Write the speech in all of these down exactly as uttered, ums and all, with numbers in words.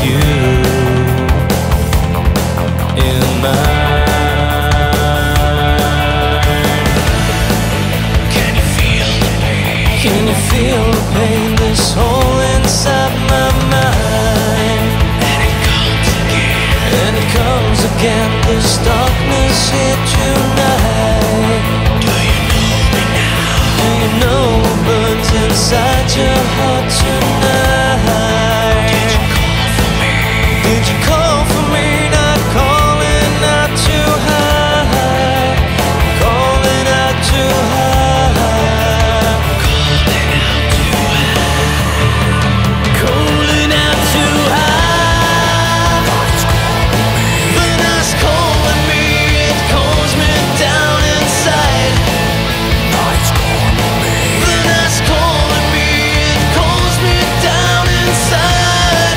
you in mine. Can you feel the pain? Can you feel the pain? This hole inside my mind, And it comes again. and it comes again. This darkness here tonight. Do you know me now? Do you know what burns inside your heart tonight? Did you call for me? Did you call for me? Not calling out too high, calling out too high, Calling out to calling out too high. The night's calling me, it calls me down inside. The night's calling me, it calls me down inside.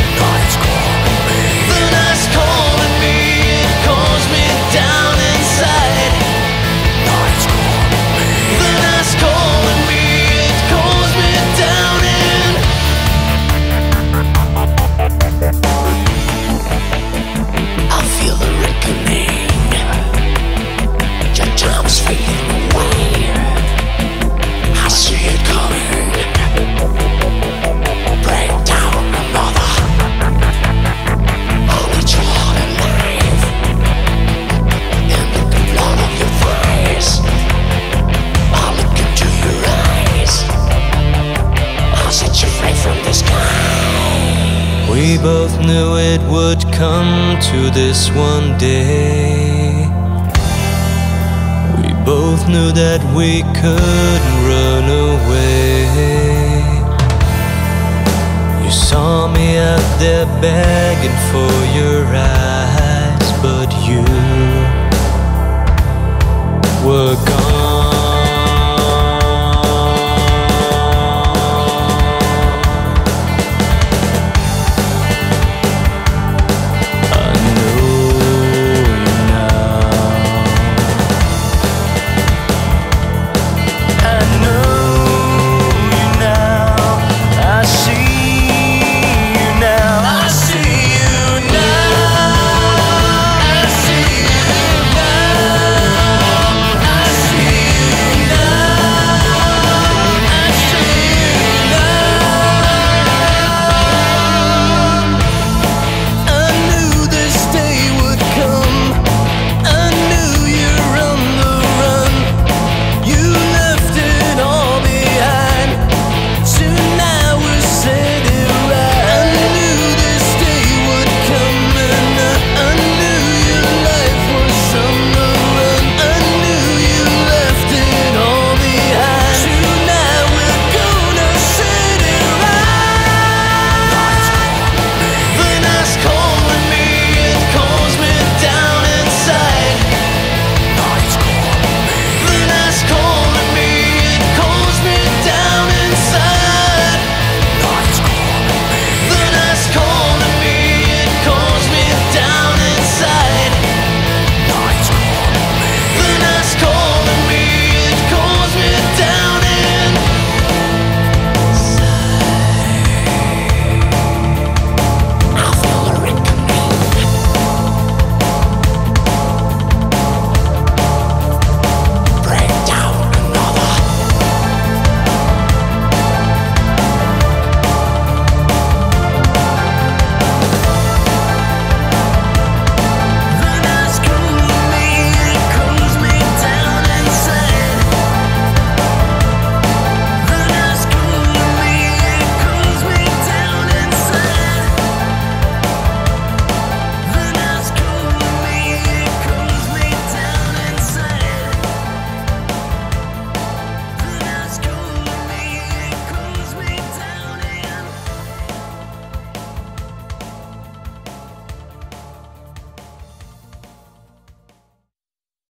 The night's calling me, it calls me down inside. The night's calling me, it calls me down in. I feel the reckoning. Your time's fading away. I see it coming. Break down another. I'll let your heart alive. And look the blood of your face. I'll look into your eyes. I'll set you free from the sky. We both knew it would come to this one day. We both knew that we couldn't run away. You saw me out there begging for your eyes, but you were gone.